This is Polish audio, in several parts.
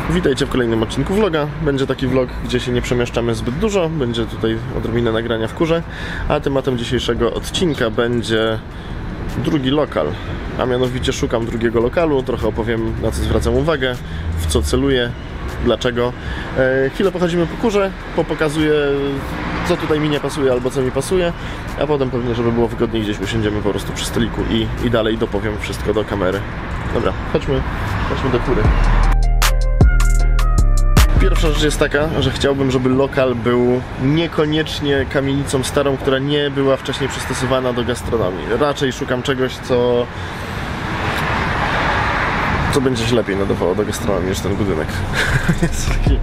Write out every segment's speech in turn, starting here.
Witajcie w kolejnym odcinku vloga. Będzie taki vlog, gdzie się nie przemieszczamy zbyt dużo. Będzie tutaj odrobinę nagrania w kurze. A tematem dzisiejszego odcinka będzie drugi lokal. A mianowicie szukam drugiego lokalu. Trochę opowiem, na co zwracam uwagę, w co celuję, dlaczego. Chwilę pochodzimy po kurze, pokazuję, co tutaj mi nie pasuje albo co mi pasuje, a potem pewnie, żeby było wygodniej, gdzieś usiądziemy po prostu przy stoliku i dalej dopowiem wszystko do kamery. Dobra, chodźmy do kury. Pierwsza rzecz jest taka, że chciałbym, żeby lokal był niekoniecznie kamienicą starą, która nie była wcześniej przystosowana do gastronomii. Raczej szukam czegoś, co będzie się lepiej nadawało do gastronomii niż ten budynek. Jest taki...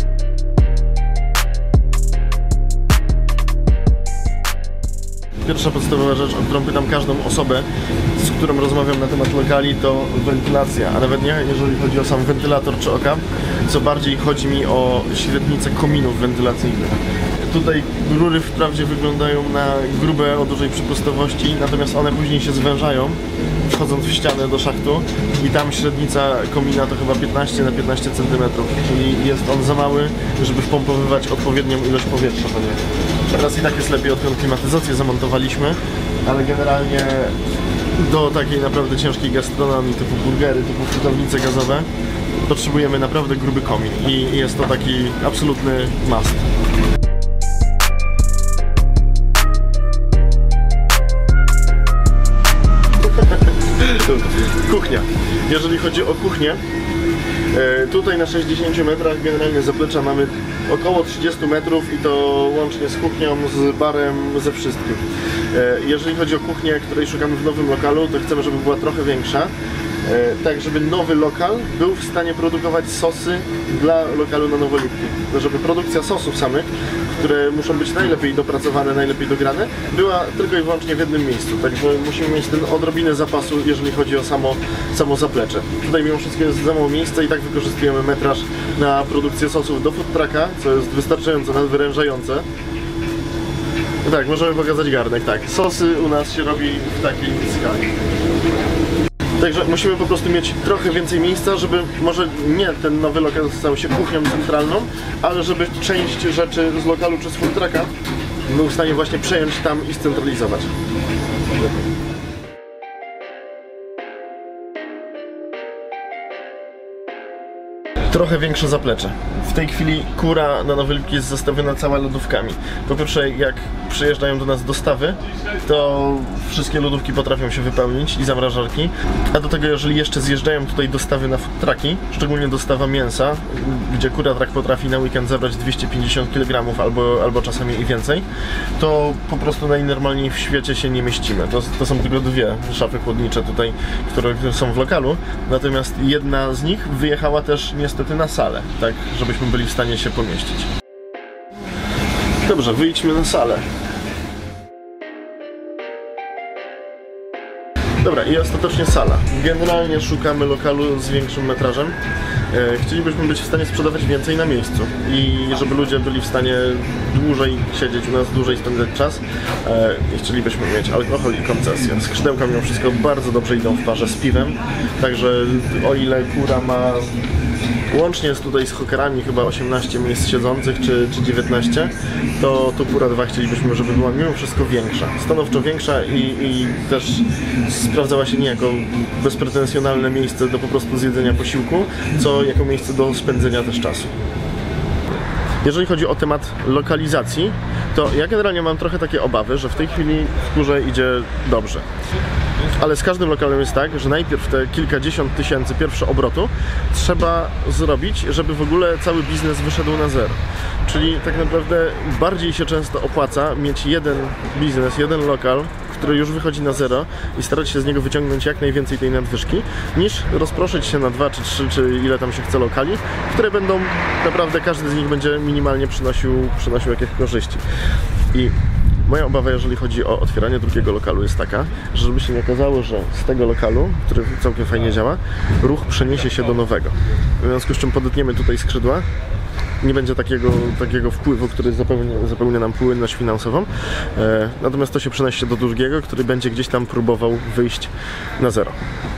Pierwsza podstawowa rzecz, o którą pytam każdą osobę, z którą rozmawiam na temat lokali, to wentylacja, a nawet nie jeżeli chodzi o sam wentylator czy okap, co bardziej chodzi mi o średnicę kominów wentylacyjnych. Tutaj rury wprawdzie wyglądają na grube, o dużej przepustowości, natomiast one później się zwężają, wchodząc w ścianę do szachtu i tam średnica komina to chyba 15 na 15 cm, czyli jest on za mały, żeby wpompowywać odpowiednią ilość powietrza. Teraz i tak jest lepiej, odkąd klimatyzację zamontowaliśmy, ale generalnie do takiej naprawdę ciężkiej gastronomii typu burgery, typu frytownice gazowe potrzebujemy naprawdę gruby komin i jest to taki absolutny must. Kuchnia. Jeżeli chodzi o kuchnię, tutaj na 60 metrach generalnie zaplecza mamy około 30 metrów i to łącznie z kuchnią, z barem, ze wszystkim. Jeżeli chodzi o kuchnię, której szukamy w nowym lokalu, to chcemy, żeby była trochę większa, tak żeby nowy lokal był w stanie produkować sosy dla lokalu na Nowolipki. Żeby produkcja sosów samych, które muszą być najlepiej dopracowane, najlepiej dograne, była tylko i wyłącznie w jednym miejscu. Także musimy mieć ten odrobinę zapasu, jeżeli chodzi o samo zaplecze. Tutaj mimo wszystko jest za mało miejsca i tak wykorzystujemy metraż na produkcję sosów do food trucka, co jest wystarczająco nadwyrężające. Tak, możemy pokazać garnek, tak. Sosy u nas się robi w takiej skali. Także musimy po prostu mieć trochę więcej miejsca, żeby może nie ten nowy lokal stał się kuchnią centralną, ale żeby część rzeczy z lokalu czy z food trucka był w stanie właśnie przejąć tam i scentralizować. Trochę większe zaplecze. W tej chwili kura na Nowolipki jest zastawiona cała lodówkami. Po pierwsze, jak przyjeżdżają do nas dostawy, to wszystkie lodówki potrafią się wypełnić i zamrażarki. A do tego, jeżeli jeszcze zjeżdżają tutaj dostawy na food trucki, szczególnie dostawa mięsa, gdzie Kura Truck potrafi na weekend zabrać 250 kg albo czasami i więcej, to po prostu najnormalniej w świecie się nie mieścimy. To są tylko dwie szafy chłodnicze tutaj, które są w lokalu. Natomiast jedna z nich wyjechała też niestety na salę, tak żebyśmy byli w stanie się pomieścić. Dobrze, wyjdźmy na salę. Dobra, i ostatecznie sala. Generalnie szukamy lokalu z większym metrażem. Chcielibyśmy być w stanie sprzedawać więcej na miejscu i żeby ludzie byli w stanie dłużej siedzieć u nas, dłużej spędzać czas. I chcielibyśmy mieć alkohol i koncesję. Skrzydełka mimo wszystko bardzo dobrze idą w parze z piwem, także o ile Kura ma łącznie jest tutaj z hokerami chyba 18 miejsc siedzących czy 19, to Kura 2 chcielibyśmy, żeby była mimo wszystko większa. Stanowczo większa i też sprawdzała się nie jako bezpretensjonalne miejsce do po prostu zjedzenia posiłku, co jako miejsce do spędzenia też czasu. Jeżeli chodzi o temat lokalizacji, to ja generalnie mam trochę takie obawy, że w tej chwili w Kurze idzie dobrze. Ale z każdym lokalem jest tak, że najpierw te kilkadziesiąt tysięcy pierwsze obrotu trzeba zrobić, żeby w ogóle cały biznes wyszedł na zero. Czyli tak naprawdę bardziej się często opłaca mieć jeden biznes, jeden lokal, który już wychodzi na zero i starać się z niego wyciągnąć jak najwięcej tej nadwyżki, niż rozproszyć się na 2 czy 3, czy ile tam się chce lokali, które będą naprawdę, każdy z nich będzie minimalnie przynosił jakieś korzyści. I moja obawa, jeżeli chodzi o otwieranie drugiego lokalu, jest taka, że żeby się nie okazało, że z tego lokalu, który całkiem fajnie działa, ruch przeniesie się do nowego. W związku z czym podetniemy tutaj skrzydła, nie będzie takiego wpływu, który zapewnia nam płynność finansową, natomiast to się przenosi do drugiego, który będzie gdzieś tam próbował wyjść na zero.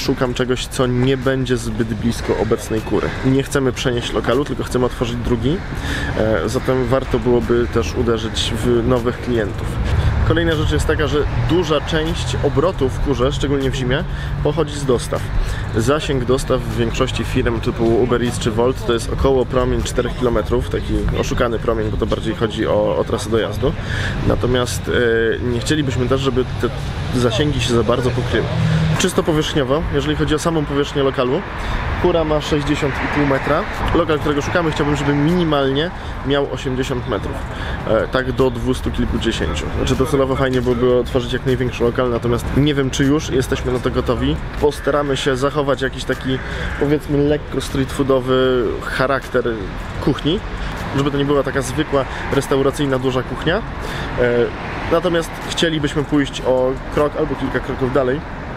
Szukam czegoś, co nie będzie zbyt blisko obecnej Kury. Nie chcemy przenieść lokalu, tylko chcemy otworzyć drugi, zatem warto byłoby też uderzyć w nowych klientów. Kolejna rzecz jest taka, że duża część obrotów w Kurze, szczególnie w zimie, pochodzi z dostaw. Zasięg dostaw w większości firm typu Uber Eats czy Wolt to jest około promień 4 km, taki oszukany promień, bo to bardziej chodzi o trasę dojazdu. Natomiast nie chcielibyśmy też, żeby te zasięgi się za bardzo pokryły. Czysto powierzchniowo, jeżeli chodzi o samą powierzchnię lokalu, Kura ma 60,5 metra. Lokal, którego szukamy, chciałbym, żeby minimalnie miał 80 metrów. Tak do 200 kilkudziesięciu. Znaczy docelowo fajnie byłoby otworzyć jak największy lokal, natomiast nie wiem, czy już jesteśmy na to gotowi. Postaramy się zachować jakiś taki, powiedzmy, lekko street foodowy charakter kuchni, żeby to nie była taka zwykła restauracyjna duża kuchnia. Natomiast chcielibyśmy pójść o krok albo kilka kroków dalej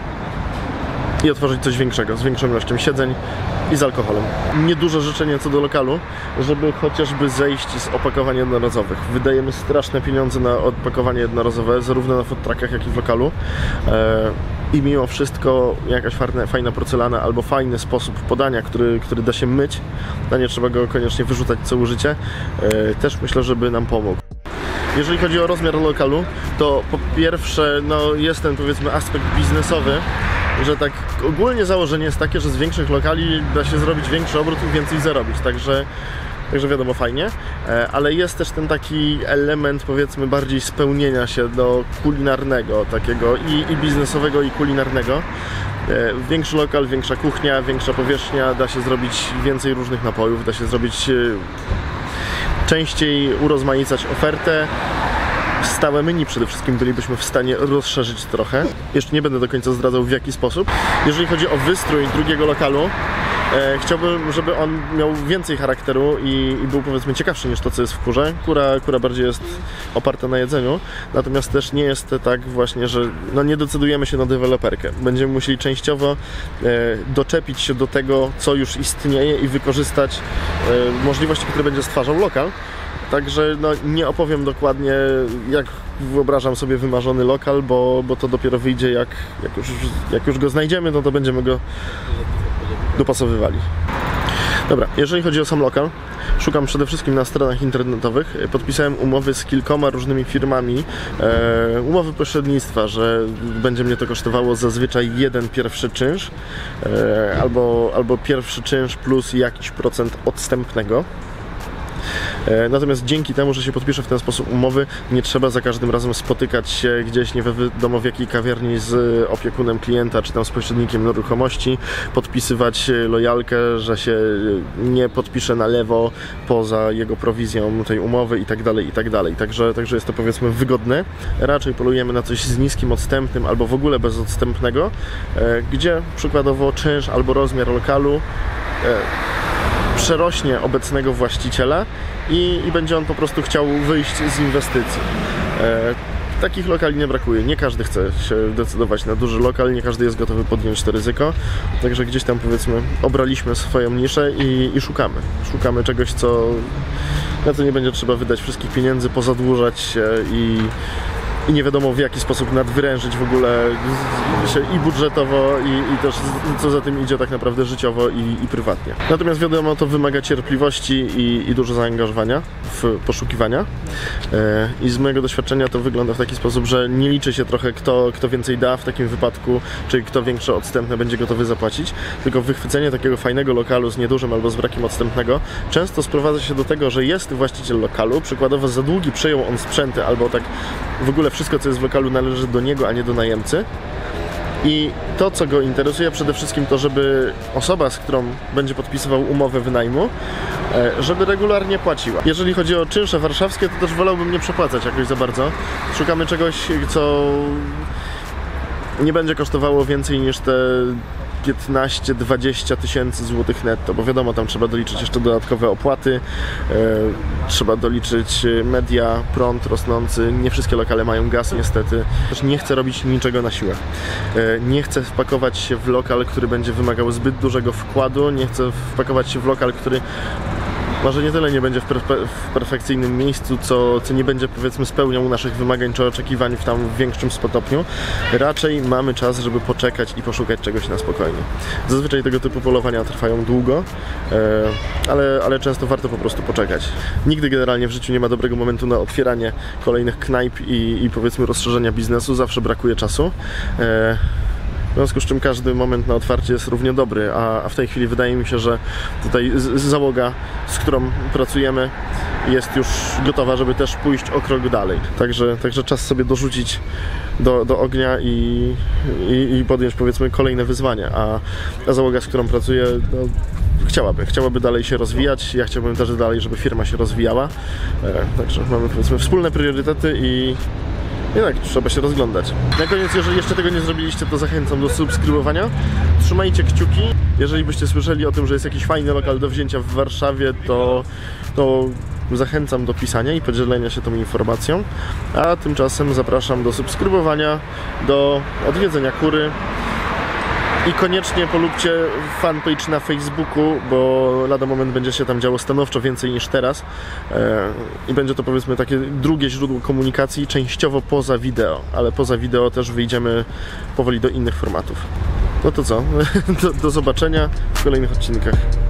i otworzyć coś większego, z większą ilością siedzeń i z alkoholem. Nieduże życzenie co do lokalu, żeby chociażby zejść z opakowań jednorazowych. Wydajemy straszne pieniądze na opakowanie jednorazowe, zarówno na food truckach, jak i w lokalu. I mimo wszystko jakaś fajna porcelana albo fajny sposób podania, który da się myć, a nie trzeba go koniecznie wyrzucać całe życie, też myślę, żeby nam pomógł. Jeżeli chodzi o rozmiar lokalu, to po pierwsze jest ten, powiedzmy, aspekt biznesowy, że tak ogólnie założenie jest takie, że z większych lokali da się zrobić większy obrót i więcej zarobić, także wiadomo, fajnie, ale jest też ten taki element, powiedzmy, bardziej spełnienia się do kulinarnego takiego i biznesowego, i kulinarnego. Większy lokal, większa kuchnia, większa powierzchnia, da się zrobić więcej różnych napojów, da się zrobić częściej urozmaicać ofertę. Stałe menu przede wszystkim bylibyśmy w stanie rozszerzyć trochę. Jeszcze nie będę do końca zdradzał, w jaki sposób. Jeżeli chodzi o wystrój drugiego lokalu, chciałbym, żeby on miał więcej charakteru i był, powiedzmy, ciekawszy niż to, co jest w Kurze. Kura bardziej jest oparta na jedzeniu, natomiast też nie jest tak właśnie, że nie decydujemy się na deweloperkę. Będziemy musieli częściowo doczepić się do tego, co już istnieje i wykorzystać możliwości, które będzie stwarzał lokal. Także nie opowiem dokładnie, jak wyobrażam sobie wymarzony lokal, bo to dopiero wyjdzie, jak już go znajdziemy, to będziemy go dopasowywali. Dobra, jeżeli chodzi o sam lokal, szukam przede wszystkim na stronach internetowych. Podpisałem umowy z kilkoma różnymi firmami, umowy pośrednictwa, że będzie mnie to kosztowało zazwyczaj jeden pierwszy czynsz, albo pierwszy czynsz plus jakiś procent odstępnego. Natomiast dzięki temu, że się podpisze w ten sposób umowy, nie trzeba za każdym razem spotykać się gdzieś nie wiadomo w jakiej kawiarni z opiekunem klienta, czy tam z pośrednikiem nieruchomości, podpisywać lojalkę, że się nie podpisze na lewo poza jego prowizją tej umowy i tak dalej, i tak dalej. Także jest to, powiedzmy, wygodne. Raczej polujemy na coś z niskim odstępnym albo w ogóle bez odstępnego, gdzie przykładowo czynsz albo rozmiar lokalu przerośnie obecnego właściciela i będzie on po prostu chciał wyjść z inwestycji. Takich lokali nie brakuje. Nie każdy chce się decydować na duży lokal, nie każdy jest gotowy podjąć to ryzyko. Także gdzieś tam, powiedzmy, obraliśmy swoją niszę i szukamy czegoś, na co nie będzie trzeba wydać wszystkich pieniędzy, pozadłużać się i nie wiadomo w jaki sposób nadwyrężyć w ogóle się i budżetowo, i też co za tym idzie tak naprawdę życiowo i prywatnie. Natomiast wiadomo, to wymaga cierpliwości i dużo zaangażowania w poszukiwania. I z mojego doświadczenia to wygląda w taki sposób, że nie liczy się trochę kto więcej da w takim wypadku, czyli kto większe odstępne będzie gotowy zapłacić, tylko wychwycenie takiego fajnego lokalu z niedużym albo z brakiem odstępnego często sprowadza się do tego, że jest właściciel lokalu, przykładowo za długi przejął on sprzęty albo tak w ogóle wszystko, co jest w lokalu, należy do niego, a nie do najemcy. I to, co go interesuje, przede wszystkim to, żeby osoba, z którą będzie podpisywał umowę wynajmu, żeby regularnie płaciła. Jeżeli chodzi o czynsze warszawskie, to też wolałbym nie przepłacać jakoś za bardzo. Szukamy czegoś, co nie będzie kosztowało więcej niż te 15-20 tysięcy złotych netto, bo wiadomo, tam trzeba doliczyć jeszcze dodatkowe opłaty, trzeba doliczyć media, prąd rosnący, nie wszystkie lokale mają gaz niestety. Też nie chcę robić niczego na siłę. Nie chcę wpakować się w lokal, który będzie wymagał zbyt dużego wkładu, nie chcę wpakować się w lokal, który może nie tyle nie będzie w perfekcyjnym miejscu, co nie będzie, powiedzmy, spełniał naszych wymagań czy oczekiwań w większym stopniu. Raczej mamy czas, żeby poczekać i poszukać czegoś na spokojnie. Zazwyczaj tego typu polowania trwają długo, ale często warto po prostu poczekać. Nigdy generalnie w życiu nie ma dobrego momentu na otwieranie kolejnych knajp i powiedzmy rozszerzenia biznesu. Zawsze brakuje czasu. W związku z czym każdy moment na otwarcie jest równie dobry, a w tej chwili wydaje mi się, że tutaj załoga, z którą pracujemy, jest już gotowa, żeby też pójść o krok dalej. Także czas sobie dorzucić do ognia i podjąć, powiedzmy, kolejne wyzwanie. A załoga, z którą pracuję, no, chciałaby dalej się rozwijać. Ja chciałbym też dalej, żeby firma się rozwijała. Także mamy, powiedzmy, wspólne priorytety i tak, trzeba się rozglądać. Na koniec, jeżeli jeszcze tego nie zrobiliście, to zachęcam do subskrybowania. Trzymajcie kciuki. Jeżeli byście słyszeli o tym, że jest jakiś fajny lokal do wzięcia w Warszawie, to zachęcam do pisania i podzielenia się tą informacją. A tymczasem zapraszam do subskrybowania, do odwiedzenia Kury. I koniecznie polubcie fanpage na Facebooku, bo lada moment będzie się tam działo stanowczo więcej niż teraz. I będzie to, powiedzmy, takie drugie źródło komunikacji, częściowo poza wideo, ale poza wideo też wyjdziemy powoli do innych formatów. No to co? Do zobaczenia w kolejnych odcinkach.